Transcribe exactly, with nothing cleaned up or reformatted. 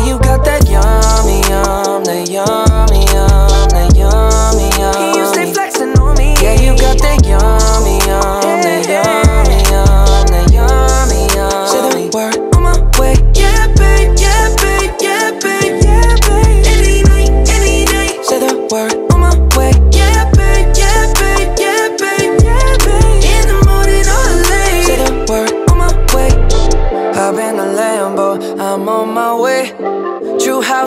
you got that yummy, yum, that yummy, yum, that yummy, yum. You stay flexing on me. Yeah, you got that yummy, yum, that yummy, yum, that yummy, yum. Say the word on my way. Yeah, babe, yeah, babe, yeah, babe, yeah, babe. Any night, any day. Say the word on my way. Yeah, babe, yeah, babe, yeah, babe, yeah, babe. In the morning or late. Say the word on my way. Hop in a Lambo, I'm on my way. True house.